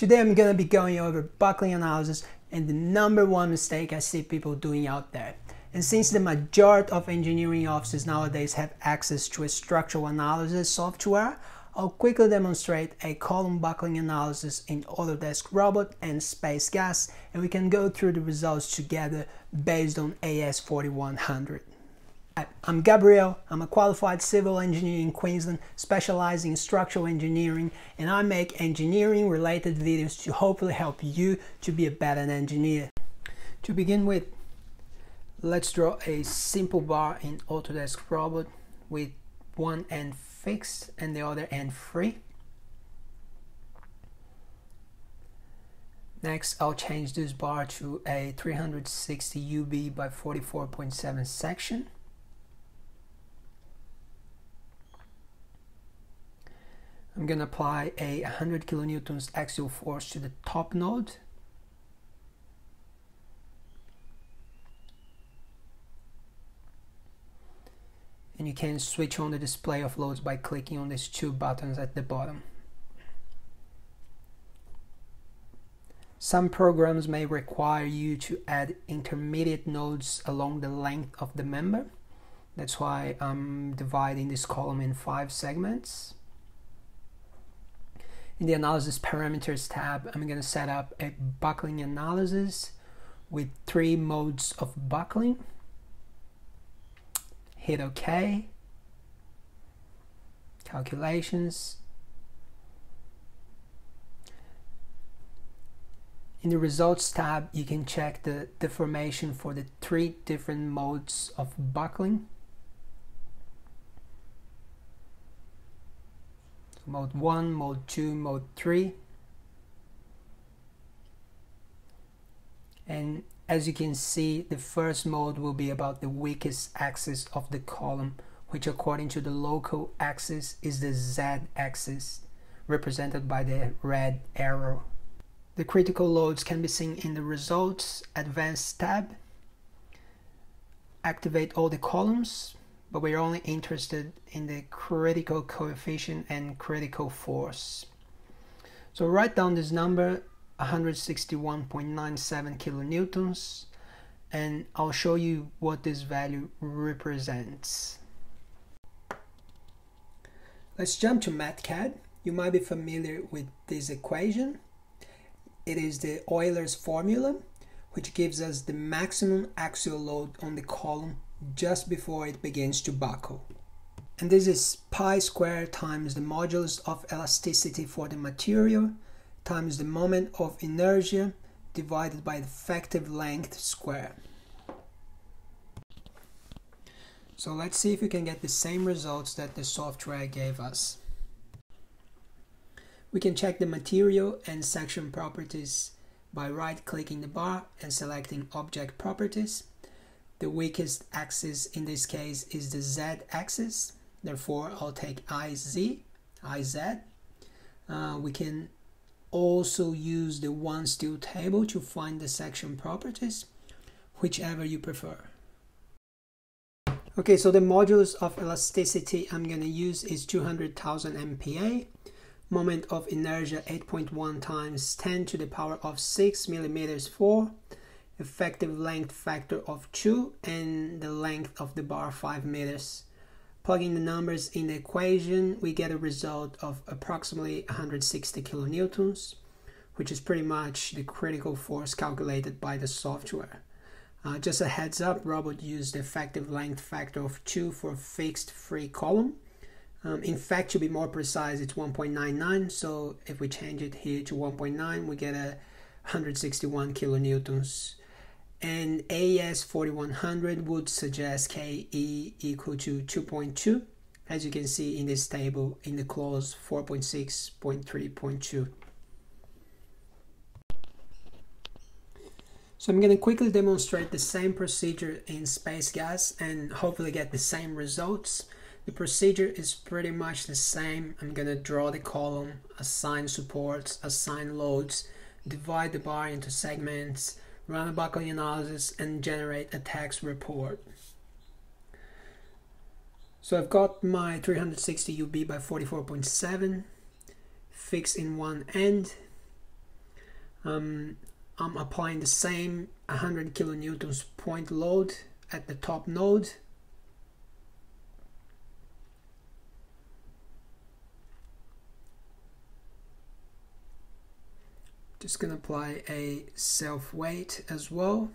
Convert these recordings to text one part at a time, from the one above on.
Today I'm going to be going over buckling analysis and the #1 mistake I see people doing out there. And since the majority of engineering offices nowadays have access to a structural analysis software, I'll quickly demonstrate a column buckling analysis in Autodesk Robot and Space Gas, and we can go through the results together based on AS4100. I'm Gabriel, I'm a qualified civil engineer in Queensland specializing in structural engineering, and I make engineering related videos to hopefully help you to be a better engineer. To begin with, let's draw a simple bar in Autodesk Robot with one end fixed and the other end free. Next, I'll change this bar to a 360 UB by 44.7 section. I'm going to apply a 100 kilonewtons axial force to the top node. And you can switch on the display of loads by clicking on these two buttons at the bottom. Some programs may require you to add intermediate nodes along the length of the member. That's why I'm dividing this column in 5 segments. In the Analysis Parameters tab, I'm going to set up a buckling analysis with 3 modes of buckling. Hit OK. Calculations. In the Results tab, you can check the deformation for the 3 different modes of buckling. Mode 1, Mode 2, Mode 3. And as you can see, the first mode will be about the weakest axis of the column, which according to the local axis is the Z-axis, represented by the red arrow. The critical loads can be seen in the Results Advanced tab. Activate all the columns, but we're only interested in the critical coefficient and critical force. So write down this number, 161.97 kilonewtons, and I'll show you what this value represents. Let's jump to MathCAD. You might be familiar with this equation. It is the Euler's formula, which gives us the maximum axial load on the column just before it begins to buckle. And this is pi squared times the modulus of elasticity for the material times the moment of inertia divided by the effective length squared. So let's see if we can get the same results that the software gave us. We can check the material and section properties by right-clicking the bar and selecting Object Properties. The weakest axis in this case is the Z-axis, therefore I'll take IZ. We can also use the one steel table to find the section properties, whichever you prefer. Okay, so the modulus of elasticity I'm going to use is 200,000 MPa. Moment of inertia 8.1 times 10 to the power of 6 millimeters 4. Effective length factor of 2, and the length of the bar 5 meters. Plugging the numbers in the equation, we get a result of approximately 160 kilonewtons, which is pretty much the critical force calculated by the software. Just a heads up, Robot used the effective length factor of 2 for a fixed free column. In fact, to be more precise, it's 1.99, so if we change it here to 1.9, we get a 161 kilonewtons. And AS4100 would suggest KE equal to 2.2, as you can see in this table in the clause 4.6.3.2. So I'm going to quickly demonstrate the same procedure in Space Gas and hopefully get the same results. The procedure is pretty much the same. I'm going to draw the column, assign supports, assign loads, divide the bar into segments, run a buckling analysis, and generate a text report. So I've got my 360 UB by 44.7 fixed in one end. I'm applying the same 100 kilonewtons point load at the top node. Just going to apply a self weight as well.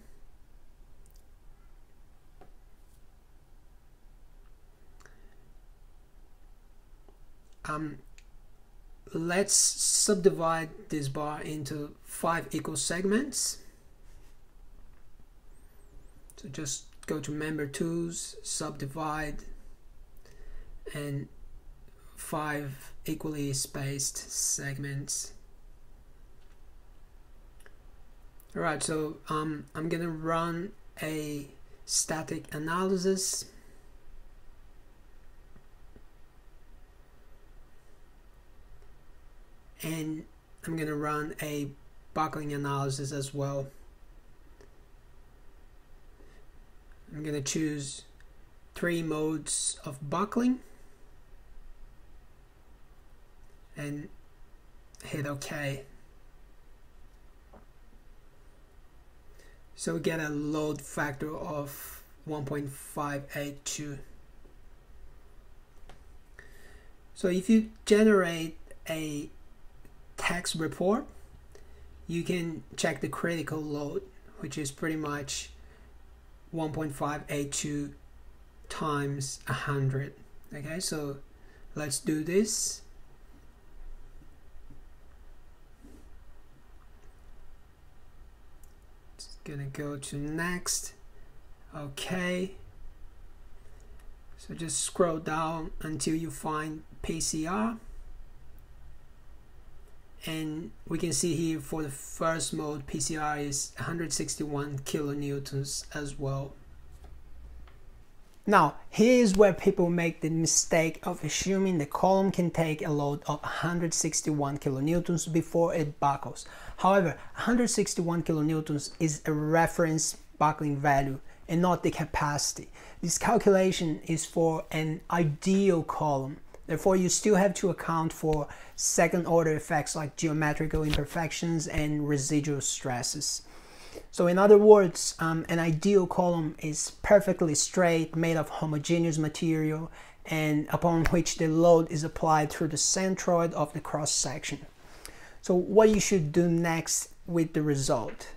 Let's subdivide this bar into 5 equal segments. So just go to Member Tools, Subdivide, and 5 equally spaced segments. Alright, so I'm gonna run a static analysis. And I'm going to run a buckling analysis as well. I'm going to choose 3 modes of buckling and hit OK. So we get a load factor of 1.582. So if you generate a text report, you can check the critical load, which is pretty much 1.582 times 100. Okay, so let's do this. Just gonna go to next. Okay, so just scroll down until you find PCR. And we can see here for the first mode, PCR is 161 kilonewtons as well. Now, here's where people make the mistake of assuming the column can take a load of 161 kilonewtons before it buckles. However, 161 kilonewtons is a reference buckling value and not the capacity. This calculation is for an ideal column. Therefore, you still have to account for second order effects like geometrical imperfections and residual stresses. So in other words, an ideal column is perfectly straight, made of homogeneous material, and upon which the load is applied through the centroid of the cross section. So what you should do next with the result.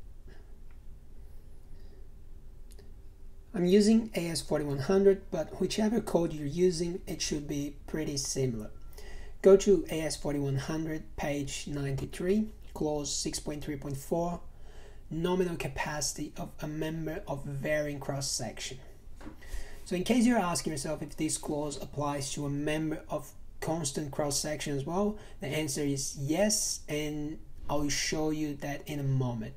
I'm using AS4100, but whichever code you're using, it should be pretty similar. Go to AS4100, page 93, clause 6.3.4, nominal capacity of a member of varying cross-section. So in case you're asking yourself if this clause applies to a member of constant cross-section as well, the answer is yes, and I'll show you that in a moment.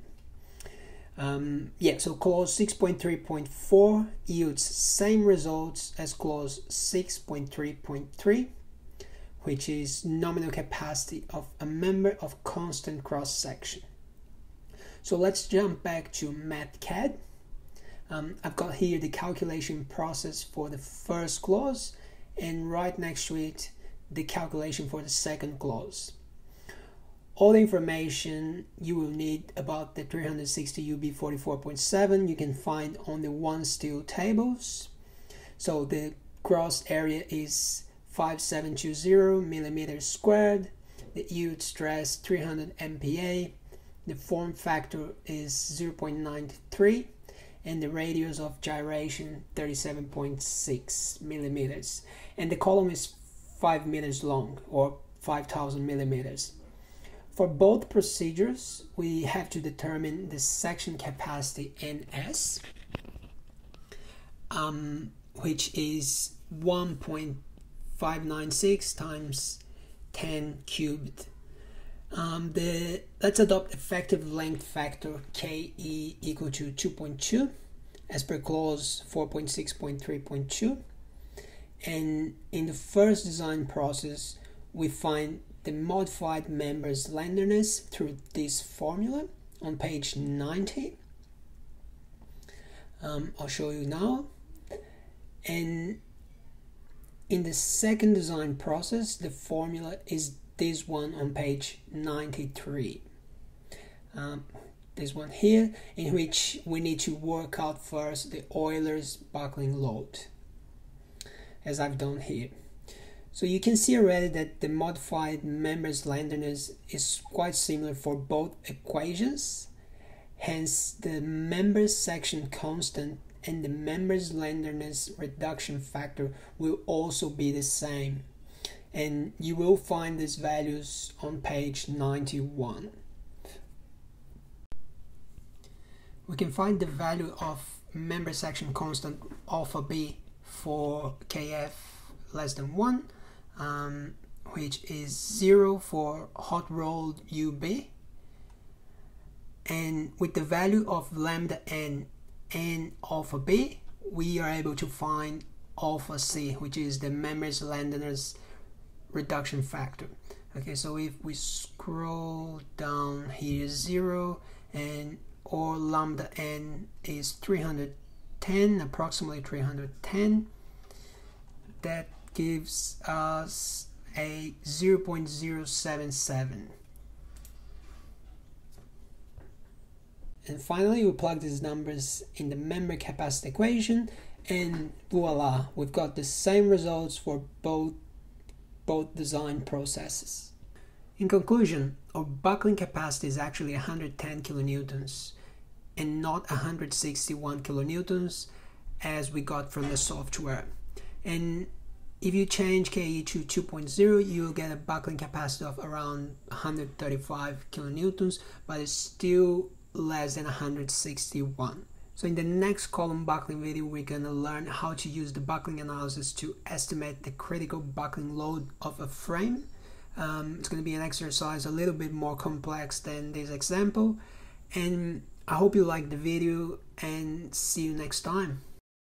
So clause 6.3.4 yields same results as clause 6.3.3, which is nominal capacity of a member of constant cross-section. So let's jump back to MathCAD. I've got here the calculation process for the first clause, and right next to it the calculation for the second clause. All the information you will need about the 360 UB44.7 you can find on the one steel tables. So the gross area is 5720 millimeters squared, the yield stress 300 MPa, the form factor is 0.93, and the radius of gyration 37.6 millimeters, and the column is 5 meters long, or 5,000 millimeters. For both procedures, we have to determine the section capacity NS, which is 1.596 times 10 cubed. Let's adopt effective length factor KE equal to 2.2 as per clause 4.6.3.2. And in the first design process, we find the modified member's slenderness through this formula on page 90. I'll show you now. And in the second design process, the formula is this one on page 93. this one here, in which we need to work out first the Euler's buckling load, as I've done here. So you can see already that the modified member slenderness is quite similar for both equations. Hence, the member section constant and the member slenderness reduction factor will also be the same. And you will find these values on page 91. We can find the value of member section constant alpha b for kf less than 1, which is 0 for hot rolled UB. And with the value of lambda n and alpha b, we are able to find alpha c, which is the member slenderness reduction factor. Okay, so if we scroll down here, 0, and or lambda n is 310, approximately 310, that gives us a 0.077. And finally, we plug these numbers in the member capacity equation, and voila, we've got the same results for both design processes. In conclusion, our buckling capacity is actually 110 kilonewtons and not 161 kilonewtons as we got from the software. And if you change KE to 2.0, you'll get a buckling capacity of around 135 kilonewtons, but it's still less than 161. So in the next column buckling video, we're going to learn how to use the buckling analysis to estimate the critical buckling load of a frame. It's going to be an exercise a little bit more complex than this example, and I hope you liked the video, and see you next time.